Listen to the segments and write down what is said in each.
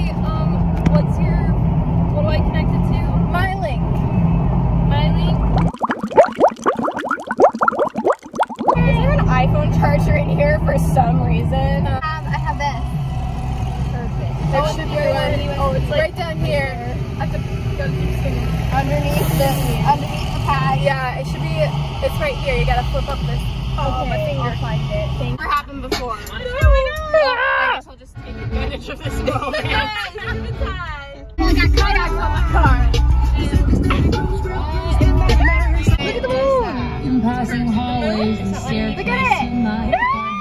what's your, what do I connect it to? My link. My link? Is there an iPhone charger in here for some reason? I have this. Perfect. That should be right. Oh, it's like Right down here. I have to go keep spinning. Underneath the pad. Yeah, it should be, it's right here. You gotta flip up this. Oh, my finger. I'll find it. Thank Never happened before. I guess I'll just take advantage of this moment. Yes, good time. Well, I got kayaks on my car. Look at the moon. In passing hallways and staircases. Look at it.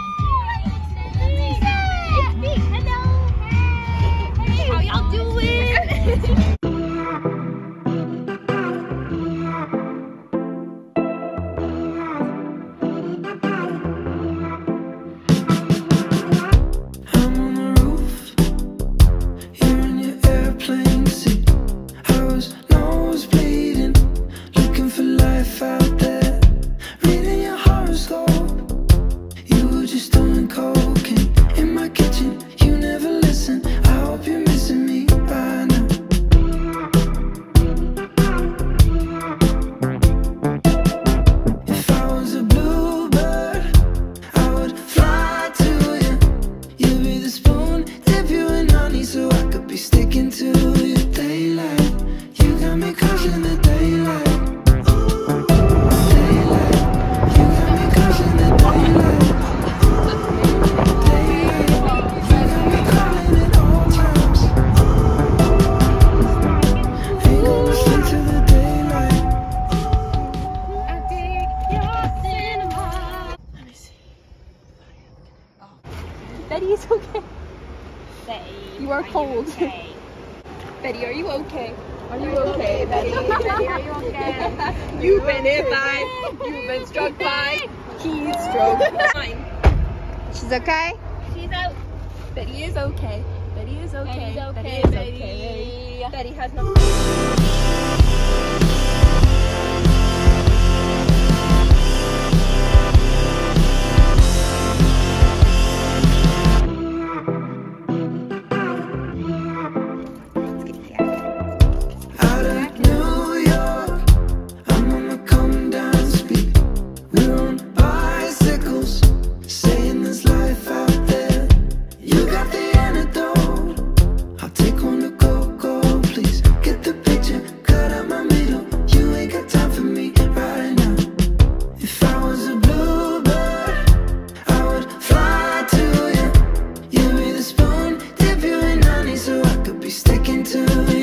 It's me. Hello. Hey. How y'all doing? Betty is okay. Betty, You are cold. okay? Betty, are you okay? Are you okay, Betty? Betty, are you okay? You've been hit by, you've been struck by, heat stroke. Fine. She's okay? She's out. Betty is okay. Betty is okay. Betty's okay, Betty is Betty. okay. Betty has nothing. Sticking to